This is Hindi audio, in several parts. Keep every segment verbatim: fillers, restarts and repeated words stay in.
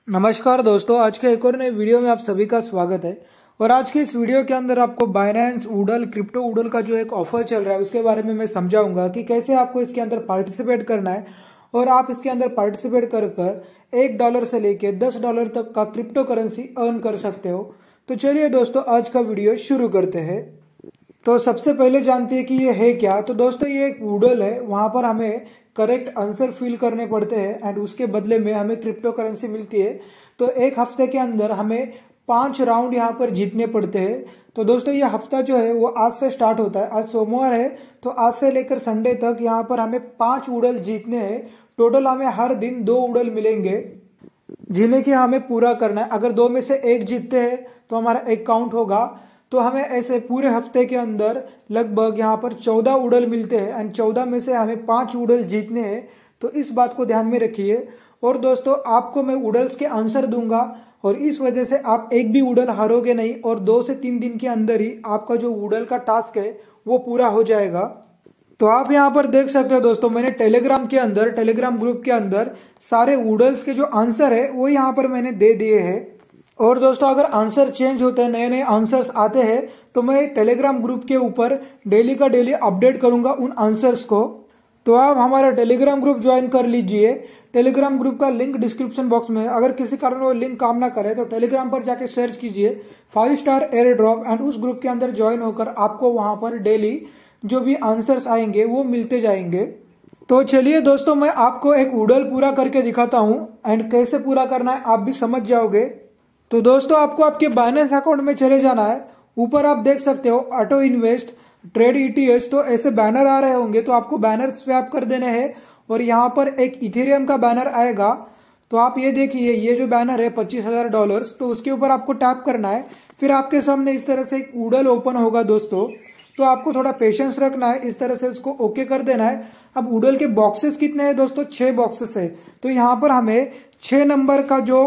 नमस्कार दोस्तों, आज के एक और नए वीडियो में आप सभी का स्वागत है। और आज के इस वीडियो के अंदर आपको बाइनेंस वूडल क्रिप्टो वूडल का जो एक ऑफर चल रहा है उसके बारे में मैं समझाऊंगा कि कैसे आपको इसके अंदर पार्टिसिपेट करना है और आप इसके अंदर पार्टिसिपेट कर कर एक डॉलर से लेके दस डॉलर तक का क्रिप्टो करेंसी अर्न कर सकते हो। तो चलिए दोस्तों, आज का वीडियो शुरू करते हैं। तो सबसे पहले जानते हैं कि ये है क्या। तो दोस्तों, ये एक वूडल है, वहां पर हमें करेक्ट आंसर फिल करने पड़ते हैं एंड उसके बदले में हमें क्रिप्टो करेंसी मिलती है। तो एक हफ्ते के अंदर हमें पांच राउंड यहाँ पर जीतने पड़ते हैं। तो दोस्तों, ये हफ्ता जो है वो आज से स्टार्ट होता है। आज सोमवार है, तो आज से लेकर संडे तक यहाँ पर हमें पांच उड़ल जीतने हैं। टोटल हमें हर दिन दो उड़ल मिलेंगे जिन्हें कि हमें पूरा करना है। अगर दो में से एक जीतते हैं तो हमारा एक काउंट होगा। तो हमें ऐसे पूरे हफ्ते के अंदर लगभग यहाँ पर चौदह उड़ल मिलते हैं एंड चौदह में से हमें पांच उड़ल जीतने हैं। तो इस बात को ध्यान में रखिए। और दोस्तों, आपको मैं उड़ल्स के आंसर दूंगा और इस वजह से आप एक भी उड़ल हारोगे नहीं और दो से तीन दिन के अंदर ही आपका जो उड़ल का टास्क है वो पूरा हो जाएगा। तो आप यहाँ पर देख सकते हो दोस्तों, मैंने टेलीग्राम के अंदर टेलीग्राम ग्रुप के अंदर सारे उड़ल्स के जो आंसर है वो यहाँ पर मैंने दे दिए हैं। और दोस्तों, अगर आंसर चेंज होते हैं, नए नए आंसर्स आते हैं, तो मैं टेलीग्राम ग्रुप के ऊपर डेली का डेली अपडेट करूंगा उन आंसर्स को। तो आप हमारा टेलीग्राम ग्रुप ज्वाइन कर लीजिए। टेलीग्राम ग्रुप का लिंक डिस्क्रिप्शन बॉक्स में है। अगर किसी कारण वो लिंक काम ना करे तो टेलीग्राम पर जाके सर्च कीजिए five star air drop and उस ग्रुप के अंदर ज्वाइन होकर आपको वहां पर डेली जो भी आंसर्स आएंगे वो मिलते जाएंगे। तो चलिए दोस्तों, मैं आपको एक उड़ल पूरा करके दिखाता हूं एंड कैसे पूरा करना है आप भी समझ जाओगे। तो दोस्तों, आपको आपके बाइनेंस अकाउंट में चले जाना है। ऊपर आप देख सकते हो ऑटो इन्वेस्ट ट्रेड ईटीएच, तो ऐसे बैनर आ रहे होंगे, तो आपको बैनर स्वैप कर देने हैं। और यहाँ पर एक इथेरियम का बैनर आएगा। तो आप ये देखिए, ये जो बैनर है पच्चीस हजार डॉलर्स, तो उसके ऊपर आपको टैप करना है। फिर आपके सामने इस तरह से एक उड़ल ओपन होगा दोस्तों। तो आपको थोड़ा पेशेंस रखना है, इस तरह से उसको ओके कर देना है। अब उड़ल के बॉक्सेस कितने हैं दोस्तों? छह बॉक्सेस है। तो यहाँ पर हमें छह नंबर का जो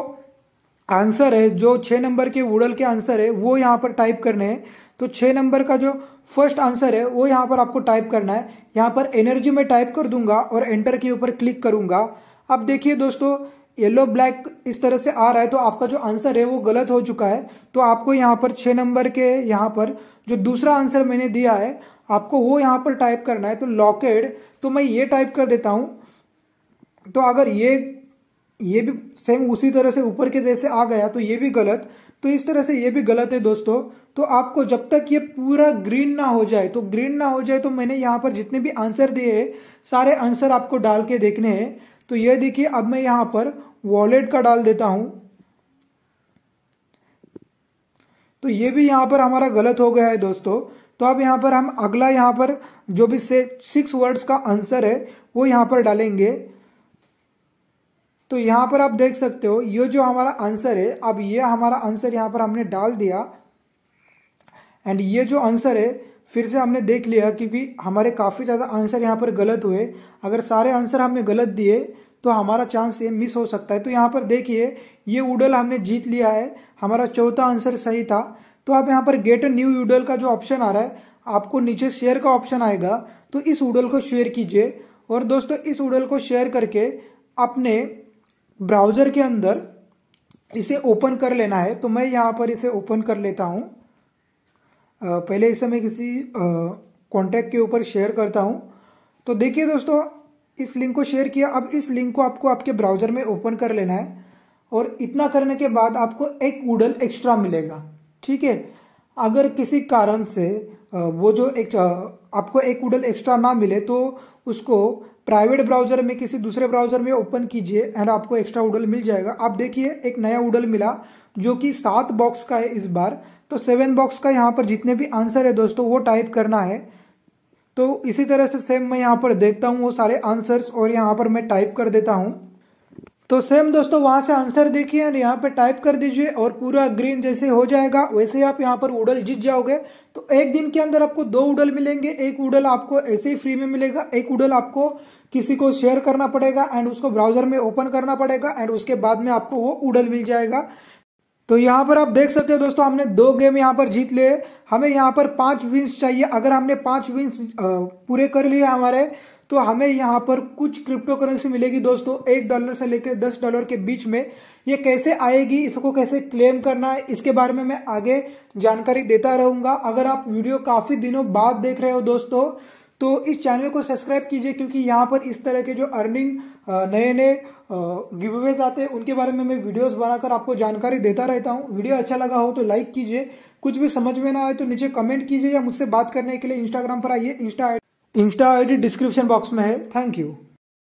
आंसर है, जो छह नंबर के उड़ल के आंसर है वो यहाँ पर टाइप करने हैं। तो छह नंबर का जो फर्स्ट आंसर है वो यहाँ पर आपको टाइप करना है। यहाँ पर एनर्जी में टाइप कर दूंगा और एंटर के ऊपर क्लिक करूंगा। अब देखिए दोस्तों, येलो ब्लैक इस तरह से आ रहा है, तो आपका जो आंसर है वो गलत हो चुका है। तो आपको यहाँ पर छह नंबर के यहाँ पर जो दूसरा आंसर मैंने दिया है आपको वो यहाँ पर टाइप करना है। तो लॉकेड, तो मैं ये टाइप कर देता हूँ। तो अगर ये ये भी सेम उसी तरह से ऊपर के जैसे आ गया तो ये भी गलत, तो इस तरह से ये भी गलत है दोस्तों। तो आपको जब तक ये पूरा ग्रीन ना हो जाए, तो ग्रीन ना हो जाए तो मैंने यहाँ पर जितने भी आंसर दिए हैं सारे आंसर आपको डाल के देखने हैं। तो ये देखिए, अब मैं यहाँ पर वॉलेट का डाल देता हूं। तो ये भी यहाँ पर हमारा गलत हो गया है दोस्तों। तो अब यहाँ पर हम अगला यहाँ पर जो भी से सिक्स वर्ड्स का आंसर है वो यहाँ पर डालेंगे। तो यहाँ पर आप देख सकते हो ये जो हमारा आंसर है, अब ये हमारा आंसर यहाँ पर हमने डाल दिया एंड ये जो आंसर है फिर से हमने देख लिया क्योंकि हमारे काफ़ी ज़्यादा आंसर यहाँ पर गलत हुए। अगर सारे आंसर हमने गलत दिए तो हमारा चांस ये मिस हो सकता है। तो यहाँ पर देखिए, ये उड़ल हमने जीत लिया है, हमारा चौथा आंसर सही था। तो आप यहाँ पर गेट अ न्यू उड़ल का जो ऑप्शन आ रहा है, आपको नीचे शेयर का ऑप्शन आएगा, तो इस उड़ल को शेयर कीजिए। और दोस्तों, इस उड़ल को शेयर करके अपने ब्राउजर के अंदर इसे ओपन कर लेना है। तो मैं यहाँ पर इसे ओपन कर लेता हूँ। पहले इसे मैं किसी कॉन्टैक्ट के ऊपर शेयर करता हूँ। तो देखिए दोस्तों, इस लिंक को शेयर किया। अब इस लिंक को आपको आपके ब्राउजर में ओपन कर लेना है और इतना करने के बाद आपको एक उड़ल एक्स्ट्रा मिलेगा, ठीक है। अगर किसी कारण से वो जो एक आपको एक उड़ल एक्स्ट्रा ना मिले तो उसको प्राइवेट ब्राउजर में किसी दूसरे ब्राउजर में ओपन कीजिए एंड आपको एक्स्ट्रा उड़ल मिल जाएगा। आप देखिए, एक नया उड़ल मिला जो कि सात बॉक्स का है इस बार। तो सेवन बॉक्स का यहाँ पर जितने भी आंसर है दोस्तों वो टाइप करना है। तो इसी तरह से सेम मैं यहाँ पर देखता हूँ वो सारे आंसर्स और यहाँ पर मैं टाइप कर देता हूँ। तो सेम दोस्तों, वहां से आंसर देखिए एंड यहाँ पे टाइप कर दीजिए और पूरा ग्रीन जैसे हो जाएगा वैसे ही आप यहाँ पर उड़ल जीत जाओगे। तो एक दिन के अंदर आपको दो उड़ल मिलेंगे। एक उड़ल आपको ऐसे ही फ्री में मिलेगा, एक उड़ल आपको किसी को शेयर करना पड़ेगा एंड उसको ब्राउजर में ओपन करना पड़ेगा एंड उसके बाद में आपको वो उड़ल मिल जाएगा। तो यहाँ पर आप देख सकते हो दोस्तों, हमने दो गेम यहाँ पर जीत लिए। हमें यहाँ पर पांच विन्स चाहिए। अगर हमने पांच विन्स पूरे कर लिए हमारे, तो हमें यहाँ पर कुछ क्रिप्टो करेंसी मिलेगी दोस्तों, एक डॉलर से लेकर दस डॉलर के बीच में। ये कैसे आएगी, इसको कैसे क्लेम करना है, इसके बारे में मैं आगे जानकारी देता रहूंगा। अगर आप वीडियो काफी दिनों बाद देख रहे हो दोस्तों तो इस चैनल को सब्सक्राइब कीजिए, क्योंकि यहाँ पर इस तरह के जो अर्निंग नए नए गिवअवेज आते हैं उनके बारे में मैं वीडियोस बनाकर आपको जानकारी देता रहता हूँ। वीडियो अच्छा लगा हो तो लाइक कीजिए, कुछ भी समझ में ना आए तो नीचे कमेंट कीजिए, या मुझसे बात करने के लिए इंस्टाग्राम पर आइए। Insta insta I D description box में है। Thank you.